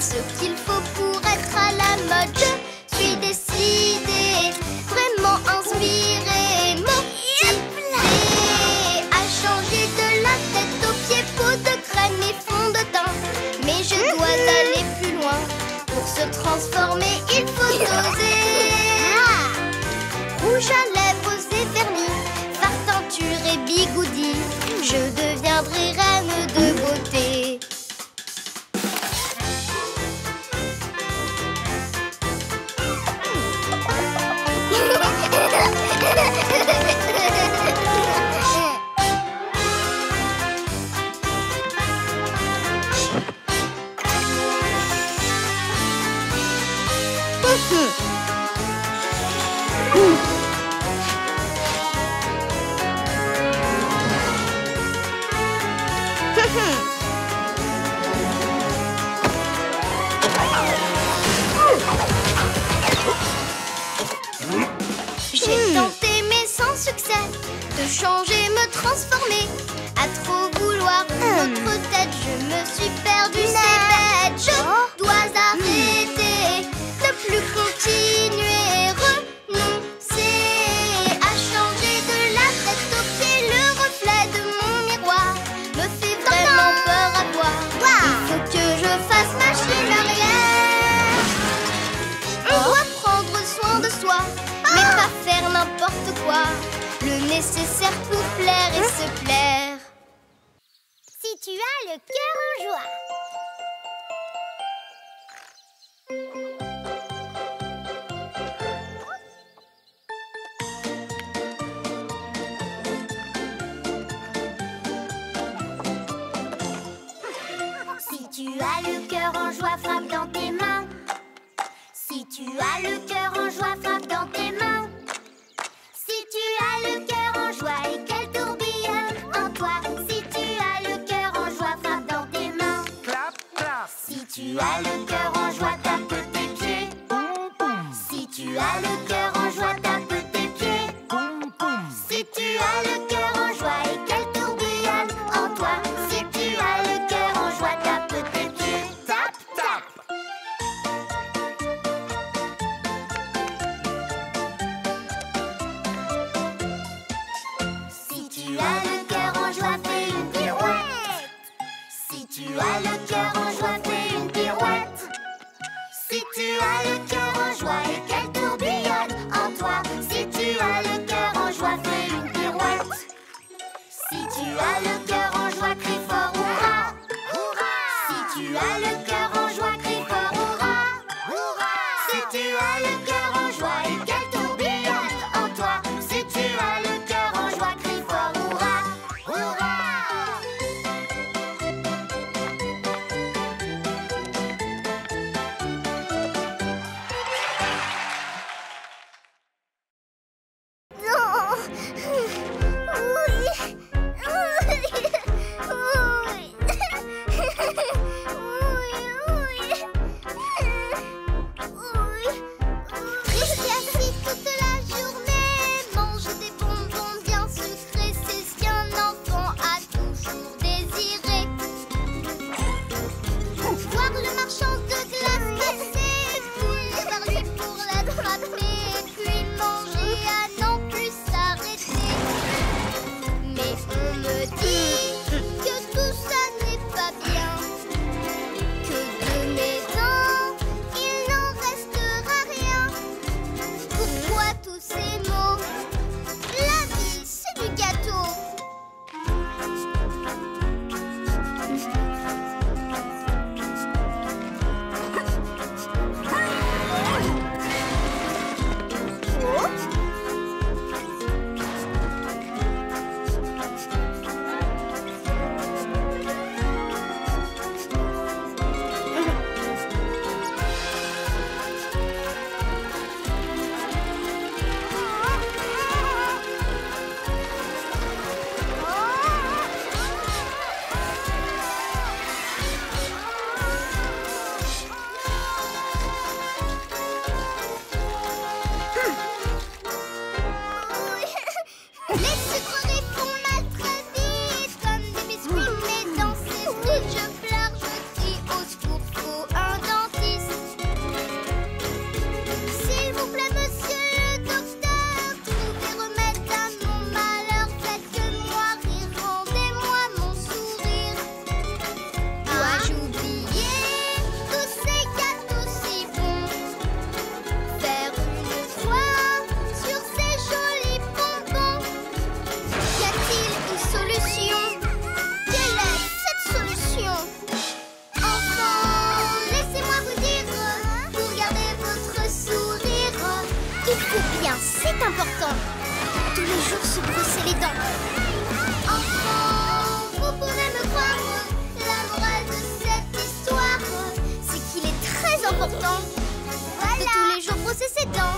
ce qu'il faut pour être à la mode. Je suis décidée, vraiment inspirée, motivée à changer de la tête aux pieds, peau de crème et fond de teint. Mais je dois aller plus loin. Pour se transformer, il faut oser. Rouge à lèvres et vernis, fard, teinture et bigoudi, je deviendrai reine de beauté. J'ai tenté mais sans succès de changer, me transformer. À trop vouloir notre tête, je me suis perdue, c'est bête. Je dois arrêter, ne plus continuer, renoncer à changer de la tête aux pieds. Le reflet de mon miroir me fait vraiment peur à voir. Il faut que je fasse machine arrière. On doit prendre soin de soi, mais pas faire n'importe quoi. Le nécessaire pour plaire et se plaire. Si tu as le cœur en joie. Si tu as le cœur en joie, frappe dans tes mains. Si tu as le cœur en joie, frappe dans tes mains. Si tu as le cœur en joie et qu'elle tourbillonne en toi. Si tu as le cœur en joie, frappe dans tes mains. Clap, clap. Si tu as le cœur en joie, tape tes pieds. Boum, boum. Si tu as le cœur en joie, tape tes pieds. Boum, boum. Si tu as le cœur en joie et qu'elle tourbillonne en toi. Si tu as le cœur en joie, tape tes pieds. Tap, tap. Si tu as le cœur en joie, fais une pirouette. Si tu as le cœur en joie, fais une pirouette. Si tu as le cœur en joie et qu'elle tourbillonne en toi. Si tu as le cœur en joie, fais une pirouette. Si tu as le cœur en joie, crie fort hurrah. Si tu as le cœur en joie, crie fort hurrah. Si tu as le cœur en joie et qu'elle tourbillonne en toi. Si tu as le cœur en joie, crie fort hurrah. c'est important. Tous les jours se brosser les dents. Enfant, vous pourrez me croire, la morale de cette histoire, c'est qu'il est très important de tous les jours brosser ses dents.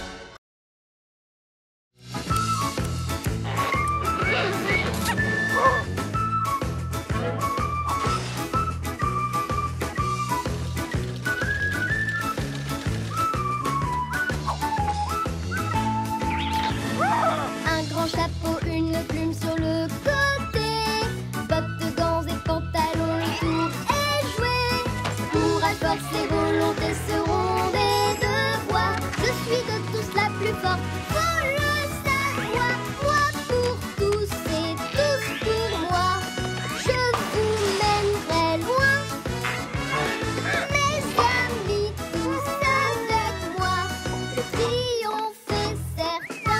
Un grand chapeau, une plume sur le côté, bottes, gants et pantalons, le tour est joué. Courage, force et volonté seront des devoirs. Je suis de tous la plus forte, faut le savoir. Moi pour tous et tous pour moi, je vous mènerai loin. Mes amis, tous avec moi, le triomphe est certain.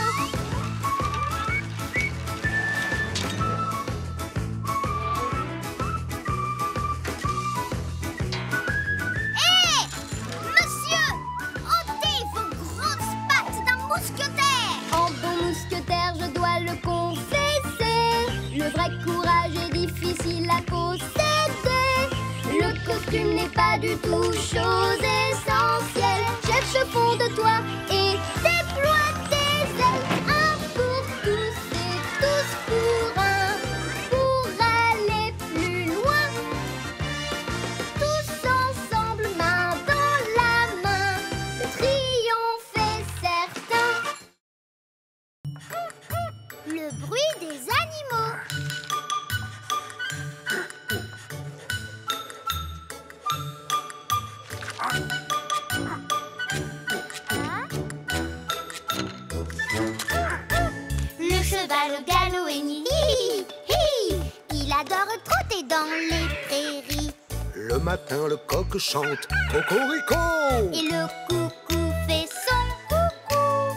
Hé, monsieur, ôtez vos grosses pattes d'un mousquetaire. En bon mousquetaire, je dois le confesser, le vrai courage est difficile à posséder. Le costume n'est pas du tout chose essentielle. Cherche au fond de toi et déploie tes ailes. Un pour tous et tous pour un, pour aller plus loin. Tous ensemble, main dans la main, le triomphe est certain. Le bruit des animaux. Le cheval au galop et ni hi, hi. Il adore trotter dans les prairies. Le matin, le coq chante cocorico. Et le coucou fait son coucou.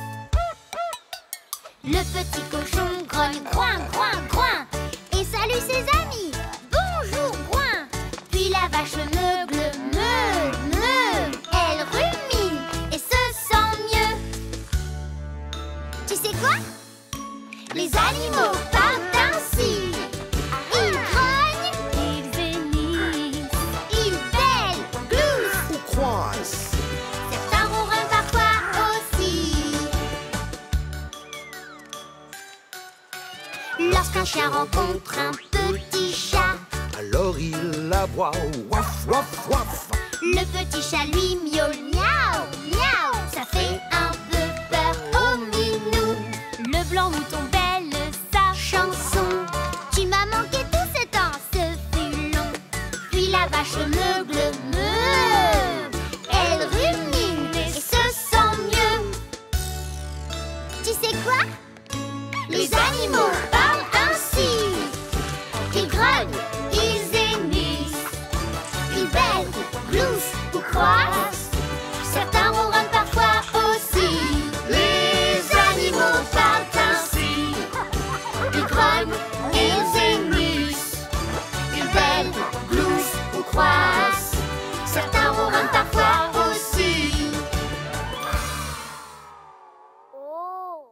Le petit cochon grogne groin, groin, groin et salue ses amis. Bonjour, groin. Puis la vache meugle, meu, meu. Elle rumine et se sent mieux. Tu sais quoi? Les animaux parlent ainsi. Ils grognent, ils hennissent, ils bêlent, gloussent Ou croissent. Certains ronronnent parfois aussi. Lorsqu'un chien rencontre un petit chat, Alors il aboie, waf, waf, waf. le petit chat lui miaule, miaou, miaou. Ça fait un peu peur au minou. Le blanc mouton belle sa chanson. Tu m'as manqué tout ce temps, ce fut long. Puis la vache meugle, meu. Elle rumine et se sent mieux. Tu sais quoi? Les animaux parlent ainsi. Ils grognent, ils hennissent, ils bêlent, gloussent ou croissent. Certains ronronnent parfois aussi. Les animaux parlent ainsi. Ils grognent, ils hennissent, ils bêlent, gloussent ou croissent. Certains ronronnent parfois aussi. Oh.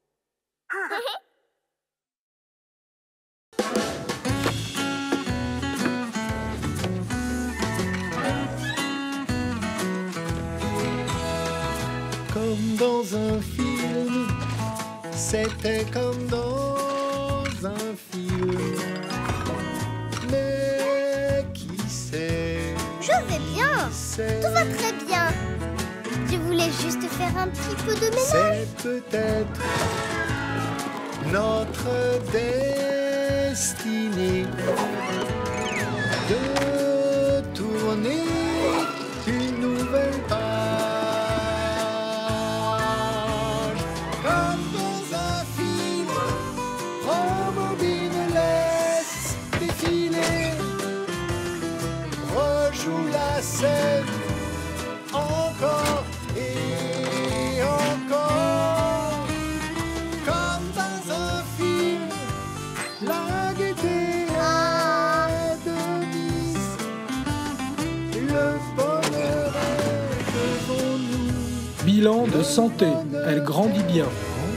Comme dans un film, c'était comme dans un film. Mais qui sait, Je vais bien. Tout va très bien. Je voulais juste faire un petit peu de ménage. c'est peut-être notre destinée de tourner une nouvelle page. Comme dans un film, rembobine, laisse défiler, rejoue la scène encore et encore. Comme dans un film, la gaieté est de mise, le bonheur est devant nous. Bilan de santé, elle grandit bien.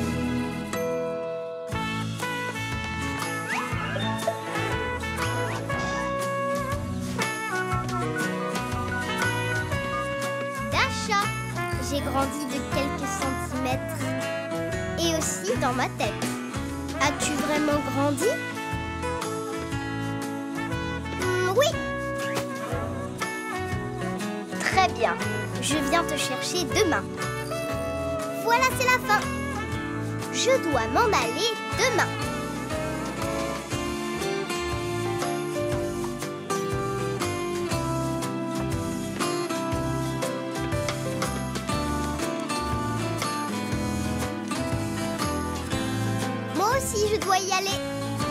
chat. J'ai grandi de quelques centimètres. Et aussi dans ma tête. As-tu vraiment grandi? Oui. Très bien. Je viens te chercher demain. Voilà, c'est la fin. Je dois m'en aller demain. Moi aussi, je dois y aller.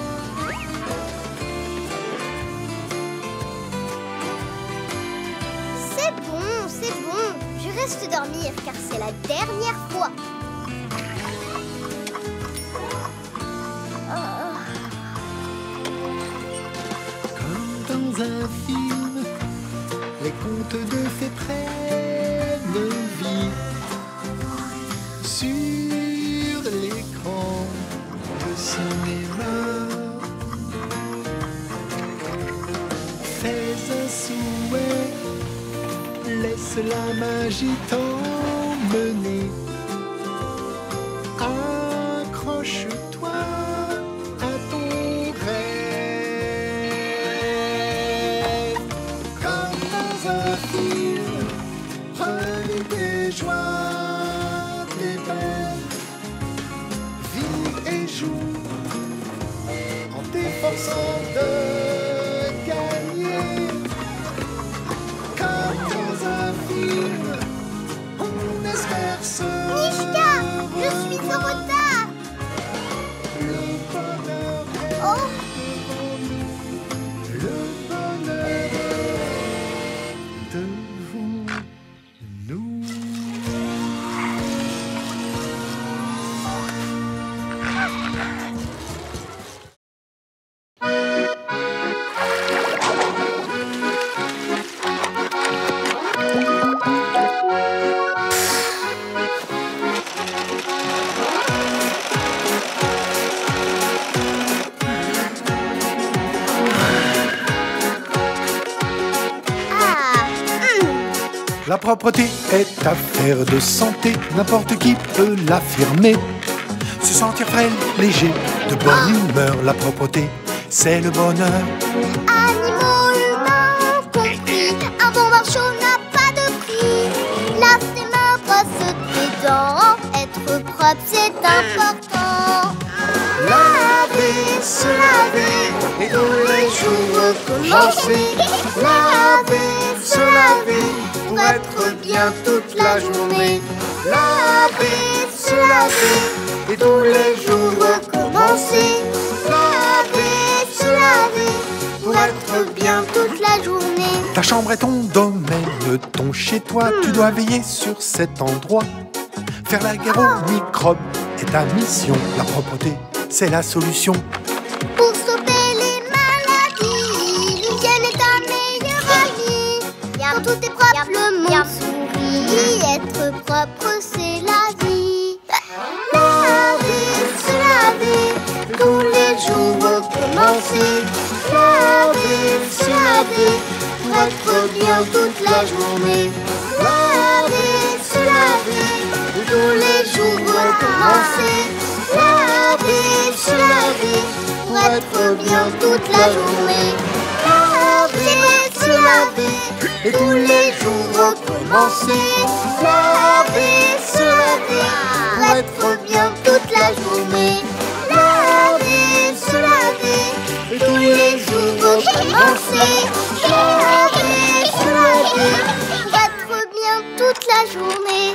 C'est bon, c'est bon. Je reste dormir car c'est la dernière fois. Comme dans un film, les contes de fées prennent vie. Sur l'écran de cinéma, fais un souhait, laisse la magie t'emmener. Accroche-toi à ton rêve. Comme dans un film, prenez tes joies, tes peines. Vis et joue en t'efforçant de gagner. Comme dans un film, on espère se Mishka, je suis en retard. Le bonheur est Oh, devant nous. Le bonheur est devant nous. La propreté est affaire de santé, n'importe qui peut l'affirmer. Se sentir frais, léger, de bonne humeur, la propreté, c'est le bonheur. animaux humains compris, un bon marchand n'a pas de prix. Lave tes mains, brosse tes dents, être propre c'est important. Laver, se laver, et tous les jours recommencer. Laver, se laver, pour être bien toute la journée. Laver, se laver, et tous les jours recommencer. Laver, se laver, pour être bien toute la journée. Ta chambre est ton domaine, ton chez-toi, tu dois veiller sur cet endroit. Faire la guerre aux microbes est ta mission, la propreté, c'est la solution. Pour sauver les maladies, l'hygiène est ta meilleure amie. Quand tout est propre, le monde sourit. Être propre, c'est la vie. Laver, se laver, tous les jours recommencer. Laver, se laver, pour être bien toute la journée. Laver, se laver, tous les jours recommencer. Laver, se laver, pour être bien toute la journée. Laver, se laver, et tous les jours recommencer. Laver, se laver, pour être bien toute la journée. Laver, se laver, et tous les jours recommencer. Laver, se laver, Pour être bien toute la journée.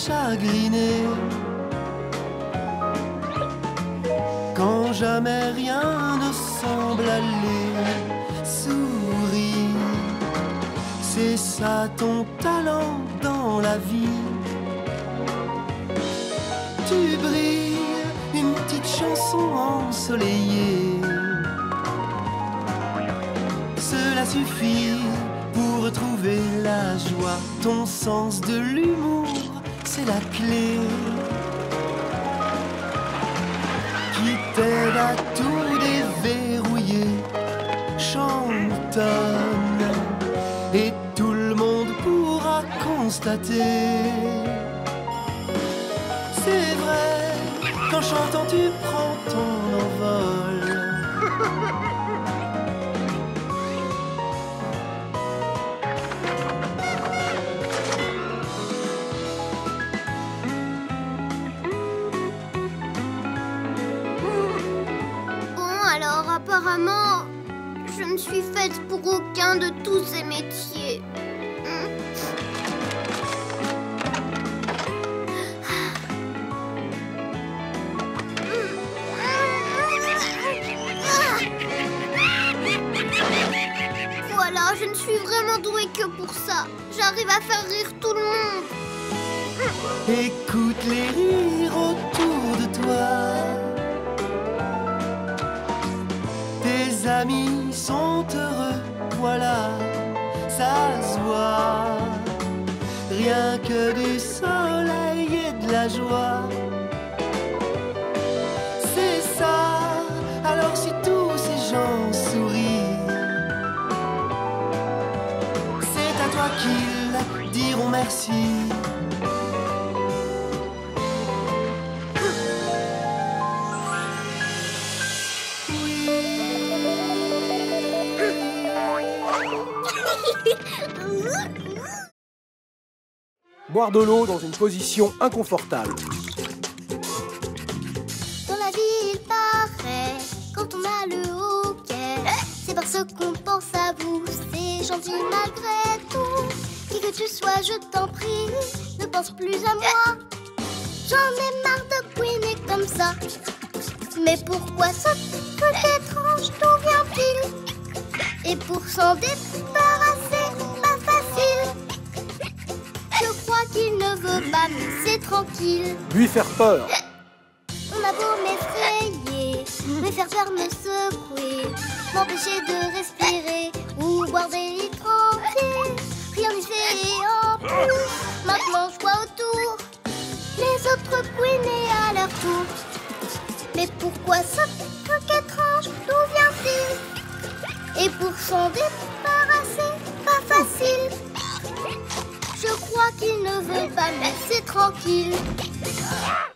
chagriné. Quand jamais rien ne semble aller, souris. C'est ça ton talent dans la vie. Tu brilles, une petite chanson ensoleillée. Cela suffit pour retrouver la joie. Ton sens de l'humour, c'est la clé qui t'aide à tout déverrouiller. Chantonne et tout le monde pourra constater. C'est vrai, qu'en chantant tu prends ton envol. Alors apparemment, je ne suis faite pour aucun de tous ces métiers. Voilà, je ne suis vraiment douée que pour ça. J'arrive à faire rire tout le monde. Écoute les rires autour de toi. Tes amis sont heureux, voilà, ça se voit. Rien que du soleil et de la joie. C'est ça, alors si tous ces gens sourient, c'est à toi qu'ils diront merci. Boire de l'eau dans une position inconfortable. Dans la vie, il paraît, quand on a le hoquet, c'est parce qu'on pense à vous, c'est gentil malgré tout. Qui que tu sois, je t'en prie, ne pense plus à moi. J'en ai marre de couiner comme ça. Mais pourquoi ce truc étrange, d'où vient-il? Et pour s'en débarrasser, pas facile. Je crois qu'il ne veut pas me laisser tranquille. Lui faire peur. On a beau m'effrayer, me faire peur, me secouer, m'empêcher de respirer ou boire des litres entiers. Rien n'y fait et en plus, maintenant je vois autour les autres couiner à leur tour. Mais pourquoi ce truc étrange, d'où vient-il? Et pour s'en débarrasser, pas facile. Je crois qu'il ne veut pas me laisser tranquille.